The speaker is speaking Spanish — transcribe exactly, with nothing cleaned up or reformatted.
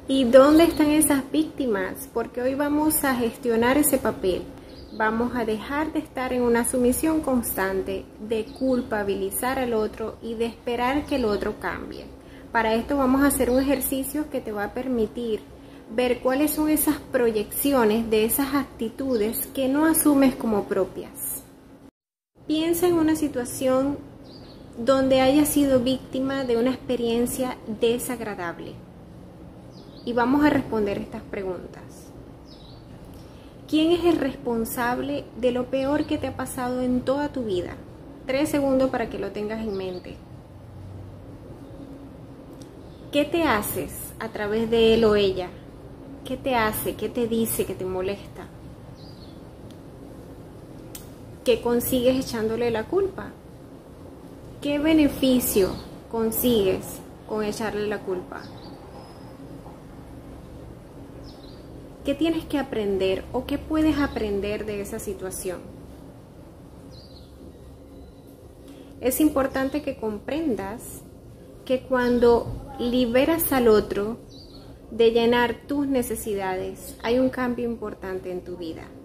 ¿Y dónde están esas víctimas? Porque hoy vamos a gestionar ese papel. Vamos a dejar de estar en una sumisión constante, de culpabilizar al otro y de esperar que el otro cambie. Para esto vamos a hacer un ejercicio que te va a permitir ver cuáles son esas proyecciones de esas actitudes que no asumes como propias. Piensa en una situación donde hayas sido víctima de una experiencia desagradable. Y vamos a responder estas preguntas. ¿Quién es el responsable de lo peor que te ha pasado en toda tu vida? Tres segundos para que lo tengas en mente. ¿Qué te haces a través de él o ella? ¿Qué te hace? ¿Qué te dice que te molesta? ¿Qué consigues echándole la culpa? ¿Qué beneficio consigues con echarle la culpa? ¿Qué tienes que aprender o qué puedes aprender de esa situación? Es importante que comprendas que cuando liberas al otro de llenar tus necesidades, hay un cambio importante en tu vida.